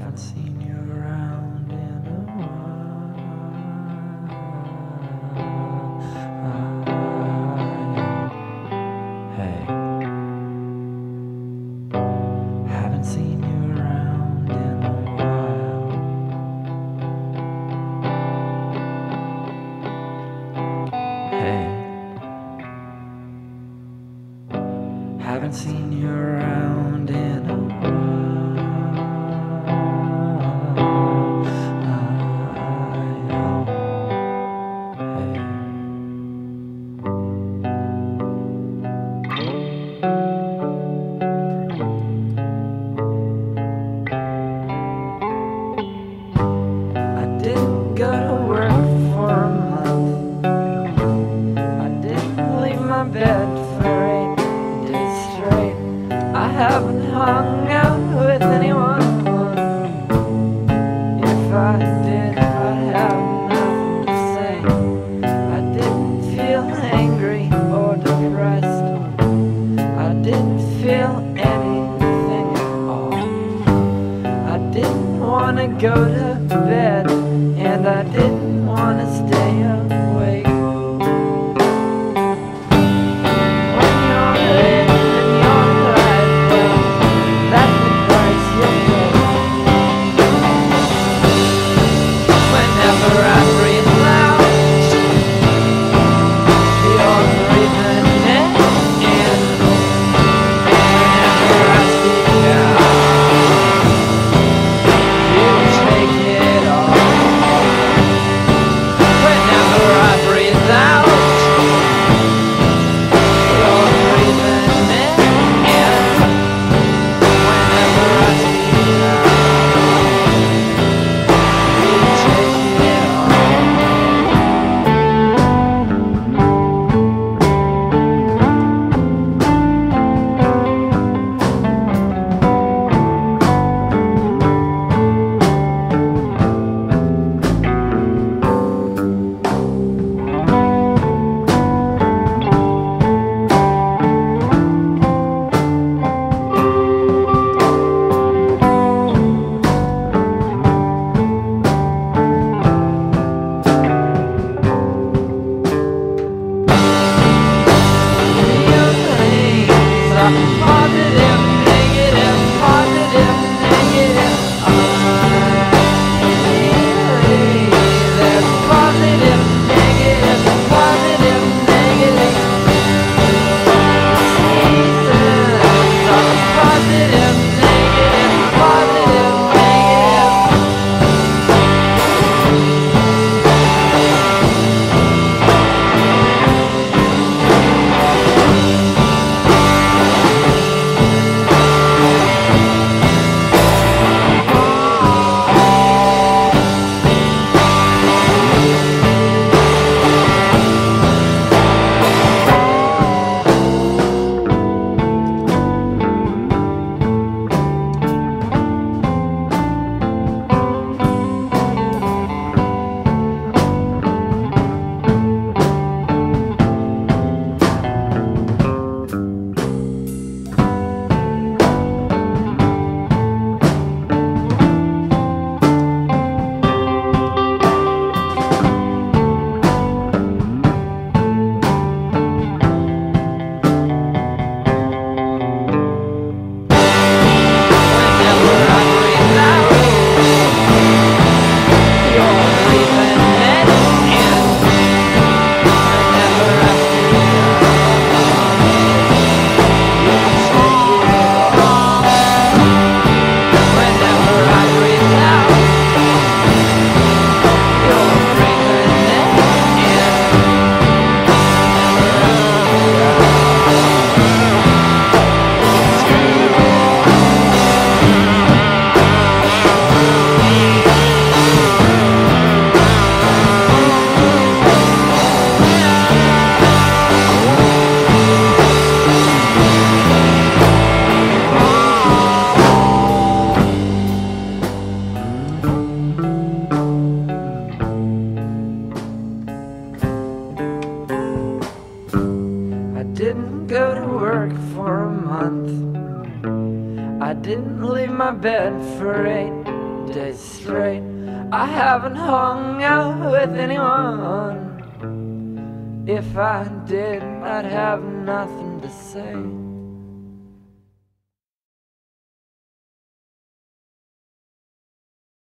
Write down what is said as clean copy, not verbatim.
Haven't seen you around in a while. Hey, haven't seen you around in a while. Hey, haven't seen you around in a while. I didn't go to work for a month. I didn't leave my bed for 8 days straight. I haven't hung out with anyone. If I did, I'd have nothing to say. I didn't feel angry or depressed. I didn't feel anything at all. I didn't want to go to bed, and I didn't want to stay awake. When you're living your life, well, that's the price you pay. Whenever I breathe loud, you're breathing in. Whenever I speak out, you take it all. Whenever I breathe out, you're breathing in. Whenever I speak out, you take it all. Positive, negative, positive, negative. There's positive, negative, positive, negative. Seasons of positive, negative, positive, negative. Didn't go to work for a month. I didn't leave my bed for 8 days straight. I haven't hung out with anyone. If I did, I'd have nothing to say.